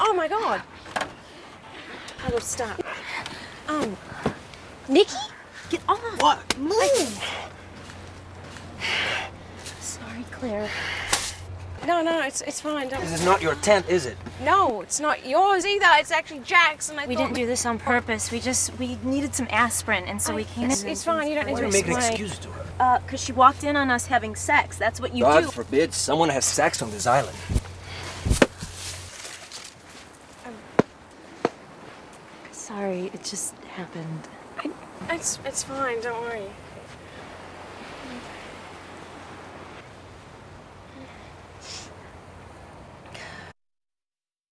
Oh my God. Paulo, stop. Nikki? Get off. What? Move! Sorry, Claire. No, it's fine. Don't. This is not your tent, is it? No, it's not yours either. It's actually Jack's, and We didn't do this on purpose. We needed some aspirin, and so we came in. It's fine. You don't need Why to do you make an explain. excuse to her? Because she walked in on us having sex. That's what you God do. forbid someone has sex on this island. Sorry, it just happened. It's fine. Don't worry.